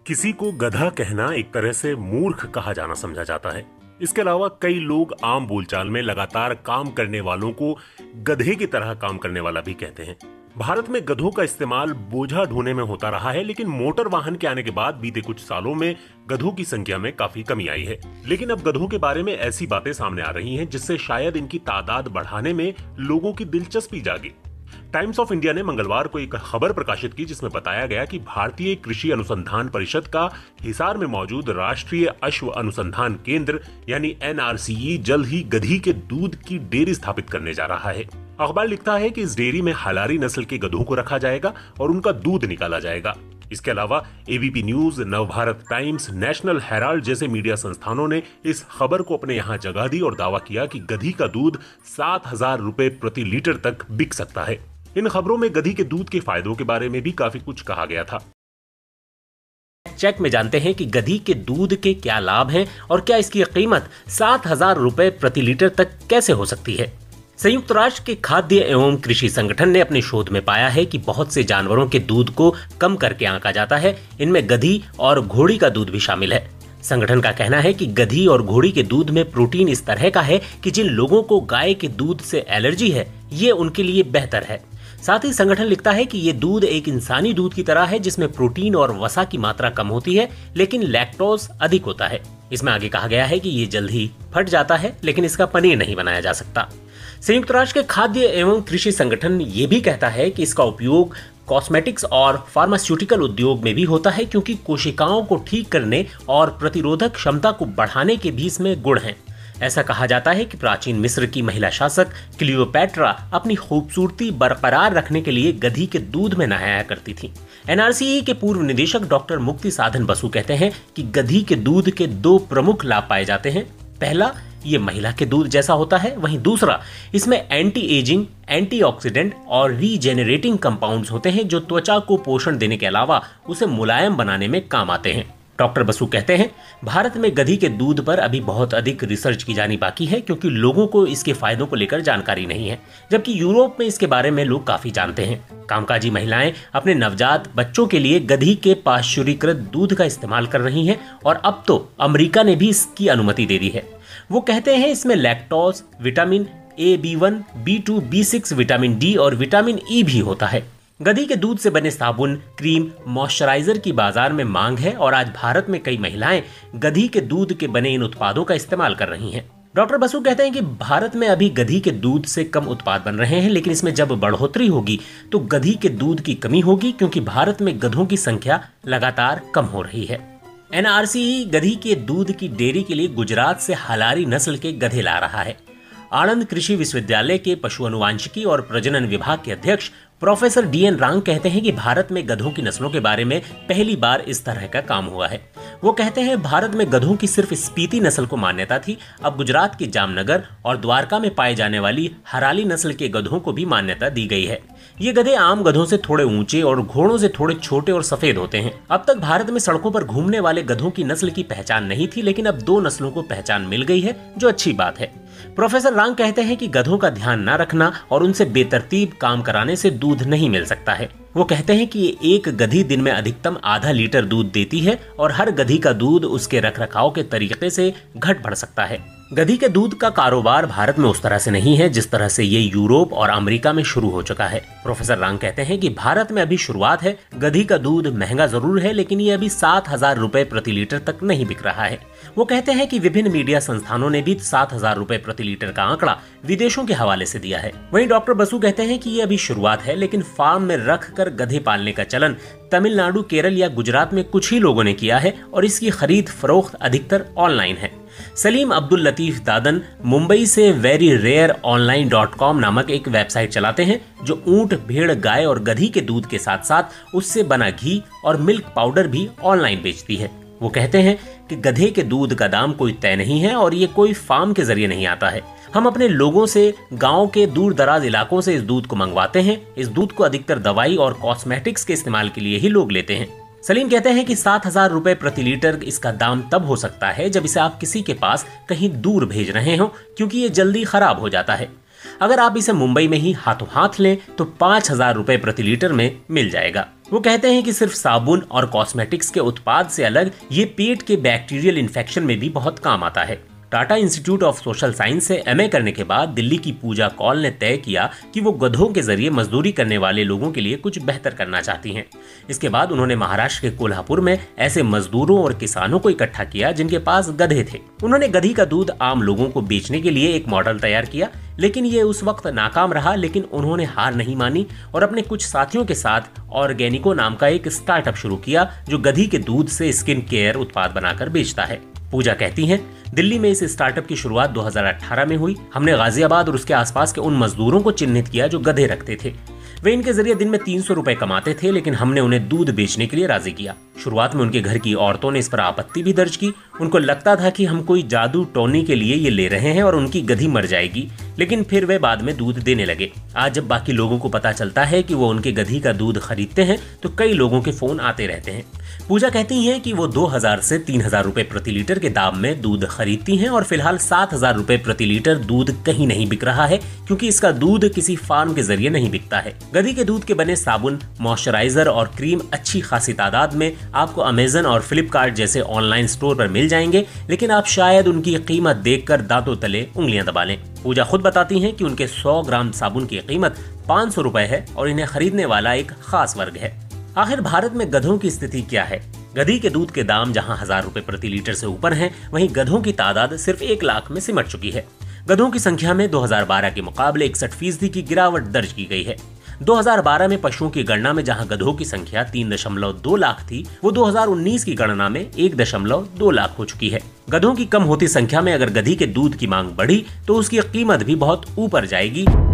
किसी को गधा कहना एक तरह से मूर्ख कहा जाना समझा जाता है। इसके अलावा कई लोग आम बोलचाल में लगातार काम करने वालों को गधे की तरह काम करने वाला भी कहते हैं। भारत में गधों का इस्तेमाल बोझा ढोने में होता रहा है, लेकिन मोटर वाहन के आने के बाद बीते कुछ सालों में गधों की संख्या में काफी कमी आई है। लेकिन अब गधों के बारे में ऐसी बातें सामने आ रही हैं जिससे शायद इनकी तादाद बढ़ाने में लोगों की दिलचस्पी जागी। टाइम्स ऑफ इंडिया ने मंगलवार को एक खबर प्रकाशित की जिसमें बताया गया कि भारतीय कृषि अनुसंधान परिषद का हिसार में मौजूद राष्ट्रीय अश्व अनुसंधान केंद्र यानी NRCE जल्द ही गधी के दूध की डेयरी स्थापित करने जा रहा है। अखबार लिखता है कि इस डेयरी में हलारी नस्ल के गधों को रखा जाएगा और उनका दूध निकाला जाएगा। इसके अलावा ABP news, Navbharat Times, National Herald जैसे मीडिया संस्थानों ने इस खबर को अपने यहां जगह दी और दावा किया कि गधी का दूध 7,000 रुपए प्रति लीटर तक बिक सकता है। इन खबरों में गधी के दूध के फायदों के बारे में भी काफी कुछ कहा गया था। चेक में जानते हैं कि गधी के दूध के क्या लाभ हैं और क्या इसकी कीमत 7,000 रुपए प्रति लीटर तक कैसे हो सकती है। संयुक्त राष्ट्र के खाद्य एवं कृषि संगठन ने अपने शोध में पाया है कि बहुत से जानवरों के दूध को कम करके आंका जाता है। इनमें गधी और घोड़ी का दूध भी शामिल है। संगठन का कहना है कि गधी और घोड़ी के दूध में प्रोटीन इस तरह का है कि जिन लोगों को गाय के दूध से एलर्जी है, ये उनके लिए बेहतर है। साथ ही संगठन लिखता है कि ये दूध एक इंसानी दूध की तरह है जिसमें प्रोटीन और वसा की मात्रा कम होती है, लेकिन लैक्टोज अधिक होता है। इसमें आगे कहा गया है कि ये जल्द ही फट जाता है, लेकिन इसका पनीर नहीं बनाया जा सकता। संयुक्त राष्ट्र के खाद्य एवं कृषि संगठन ये भी कहता है कि इसका उपयोग कॉस्मेटिक्स और फार्मास्यूटिकल उद्योग में भी होता है, क्योंकि कोशिकाओं को ठीक करने और प्रतिरोधक क्षमता को बढ़ाने के भी इसमें गुण हैं। ऐसा कहा जाता है कि प्राचीन मिस्र की महिला शासक क्लियोपैट्रा अपनी खूबसूरती बरकरार रखने के लिए गधी के दूध में नहाया करती थी। NRCE के पूर्व निदेशक डॉक्टर मुक्ति साधन बसु कहते हैं कि गधी के दूध के 2 प्रमुख लाभ पाए जाते हैं। पहला, ये महिला के दूध जैसा होता है। वहीं दूसरा, इसमें एंटी एजिंग, एंटीऑक्सीडेंट और रीजेनरेटिंग कंपाउंड्स होते हैं जो त्वचा को पोषण देने के अलावा उसे मुलायम बनाने में काम आते हैं। डॉक्टर बसु कहते हैं, भारत में गधी के दूध पर अभी बहुत अधिक रिसर्च की जानी बाकी है, क्योंकि लोगों को इसके फायदों को लेकर जानकारी नहीं है, जबकि यूरोप में इसके बारे में लोग काफी जानते हैं। कामकाजी महिलाएं अपने नवजात बच्चों के लिए गधी के पाश्चुरीकृत दूध का इस्तेमाल कर रही हैं और अब तो अमेरिका ने भी इसकी अनुमति दे दी है। वो कहते हैं इसमें lactose, vitamin A, B1, B2, B6, vitamin D और विटामिन E भी होता है। गधी के दूध से बने साबुन, क्रीम, मॉइस्चराइजर की बाजार में मांग है और आज भारत में कई महिलाएं गधी के दूध के बने इन उत्पादों का इस्तेमाल कर रही हैं। डॉक्टर बसु कहते हैं कि भारत में अभी गधी के दूध से कम उत्पाद बन रहे हैं, लेकिन इसमें जब बढ़ोतरी होगी तो गधी के दूध की कमी होगी, क्योंकि भारत में गधों की संख्या लगातार कम हो रही है। NRCE गधी के दूध की डेयरी के लिए गुजरात से हलारी नस्ल के गधे ला रहा है। आणंद कृषि विश्वविद्यालय के पशु अनुवांशिकी और प्रजनन विभाग के अध्यक्ष प्रोफेसर DN रांग कहते हैं कि भारत में गधों की नस्लों के बारे में पहली बार इस तरह का काम हुआ है। वो कहते हैं, भारत में गधों की सिर्फ स्पीति नस्ल को मान्यता थी, अब गुजरात के जामनगर और द्वारका में पाए जाने वाली हराली नस्ल के गधों को भी मान्यता दी गई है। ये गधे आम गधों से थोड़े ऊंचे और घोड़ों से थोड़े छोटे और सफेद होते हैं। अब तक भारत में सड़कों पर घूमने वाले गधों की नस्ल की पहचान नहीं थी, लेकिन अब 2 नस्लों को पहचान मिल गई है, जो अच्छी बात है। प्रोफेसर रांग कहते हैं कि गधों का ध्यान न रखना और उनसे बेतरतीब काम कराने से दूध नहीं मिल सकता है। वो कहते हैं कि एक गधी दिन में अधिकतम आधा लीटर दूध देती है और हर गधी का दूध उसके रखरखाव के तरीके से घट बढ़ सकता है। गधी के दूध का कारोबार भारत में उस तरह से नहीं है जिस तरह से ये यूरोप और अमेरिका में शुरू हो चुका है। प्रोफेसर रांग कहते हैं कि भारत में अभी शुरुआत है। गधी का दूध महंगा जरूर है, लेकिन ये अभी 7,000 रुपए प्रति लीटर तक नहीं बिक रहा है। वो कहते हैं कि विभिन्न मीडिया संस्थानों ने भी 7,000 रुपए प्रति लीटर का आंकड़ा विदेशों के हवाले से दिया है। वहीं डॉक्टर बसु कहते हैं कि ये अभी शुरुआत है, लेकिन फार्म में रख कर गधे पालने का चलन तमिलनाडु, केरल या गुजरात में कुछ ही लोगों ने किया है और इसकी खरीद फरोख्त अधिकतर ऑनलाइन है। सलीम अब्दुल लतीफ दादन मुंबई से veryrareonline.com नामक एक वेबसाइट चलाते हैं, जो ऊंट, भेड़, गाय और गधी के दूध के साथ साथ उससे बना घी और मिल्क पाउडर भी ऑनलाइन बेचती है। वो कहते हैं कि गधे के दूध का दाम कोई तय नहीं है और ये कोई फार्म के जरिए नहीं आता है। हम अपने लोगों से गांव के दूर दराज इलाकों से इस दूध को मंगवाते हैं। इस दूध को अधिकतर दवाई और कॉस्मेटिक्स के इस्तेमाल के लिए ही लोग लेते हैं। सलीम कहते हैं कि 7,000 रुपए प्रति लीटर इसका दाम तब हो सकता है जब इसे आप किसी के पास कहीं दूर भेज रहे हो, क्योंकि ये जल्दी खराब हो जाता है। अगर आप इसे मुंबई में ही हाथों हाथ लें तो 5,000 रुपए प्रति लीटर में मिल जाएगा। वो कहते हैं कि सिर्फ साबुन और कॉस्मेटिक्स के उत्पाद से अलग ये पेट के बैक्टीरियल इन्फेक्शन में भी बहुत काम आता है। Tata Institute of Social Science से एमए करने के बाद दिल्ली की पूजा कौल ने तय किया कि वो गधों के जरिए मजदूरी करने वाले लोगों के लिए कुछ बेहतर करना चाहती हैं। इसके बाद उन्होंने महाराष्ट्र के कोल्हापुर में ऐसे मजदूरों और किसानों को इकट्ठा किया जिनके पास गधे थे। उन्होंने गधी का दूध आम लोगों को बेचने के लिए एक मॉडल तैयार किया, लेकिन ये उस वक्त नाकाम रहा। लेकिन उन्होंने हार नहीं मानी और अपने कुछ साथियों के साथ ऑर्गेनिको नाम का एक स्टार्टअप शुरू किया जो गधी के दूध से स्किन केयर उत्पाद बनाकर बेचता है। पूजा कहती हैं, दिल्ली में इस स्टार्टअप की शुरुआत 2018 में हुई। हमने गाजियाबाद और उसके आसपास के उन मजदूरों को चिन्हित किया जो गधे रखते थे। वे इनके जरिए दिन में 300 रुपए कमाते थे, लेकिन हमने उन्हें दूध बेचने के लिए राजी किया। शुरुआत में उनके घर की औरतों ने इस पर आपत्ति भी दर्ज की। उनको लगता था कि हम कोई जादू टोनी के लिए ये ले रहे हैं और उनकी गधी मर जाएगी, लेकिन फिर वे बाद में दूध देने लगे। आज जब बाकी लोगों को पता चलता है कि वो उनके गधी का दूध खरीदते हैं तो कई लोगों के फोन आते रहते हैं। पूजा कहती हैं कि वो 2000 से 3000 रुपए प्रति लीटर के दाम में दूध खरीदती हैं और फिलहाल 7000 रुपए प्रति लीटर दूध कहीं नहीं बिक रहा है, क्योंकि इसका दूध किसी फार्म के जरिए नहीं बिकता है। गधी के दूध के बने साबुन, मॉइस्चराइजर और क्रीम अच्छी खासी तादाद में आपको अमेजन और फ्लिपकार्ट जैसे ऑनलाइन स्टोर पर मिल जाएंगे, लेकिन आप शायद उनकी कीमत देखकर दांतों तले उंगलियां दबा लें। पूजा खुद बताती हैं कि उनके 100 ग्राम साबुन की कीमत 500 रुपए है और इन्हें खरीदने वाला एक खास वर्ग है। आखिर भारत में गधों की स्थिति क्या है? गधी के दूध के दाम जहां 1000 रुपए प्रति लीटर से ऊपर हैं, वहीं गधों की तादाद सिर्फ 1 लाख में सिमट चुकी है। गधों की संख्या में 2012 के मुकाबले 61% की गिरावट दर्ज की गई है। 2012 में पशुओं की गणना में जहां गधों की संख्या 3.2 लाख थी, वो 2019 की गणना में 1.2 लाख हो चुकी है। गधों की कम होती संख्या में अगर गधी के दूध की मांग बढ़ी तो उसकी कीमत भी बहुत ऊपर जाएगी।